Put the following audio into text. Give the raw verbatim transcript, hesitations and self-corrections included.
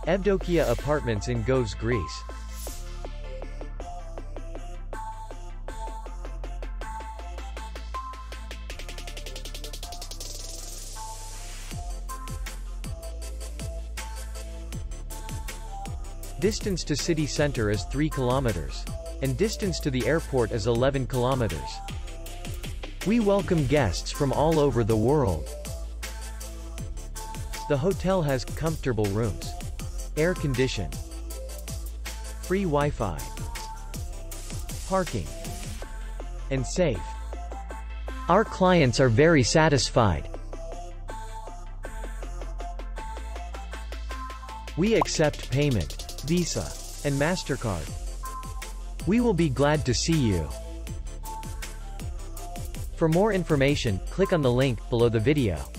Evdokia Apartments in Gouves, Greece. Distance to city center is three kilometers. And distance to the airport is eleven kilometers. We welcome guests from all over the world. The hotel has comfortable rooms, air condition, free Wi-Fi, parking, and safe. Our clients are very satisfied. We accept payment, Visa, and MasterCard. We will be glad to see you. For more information, click on the link below the video.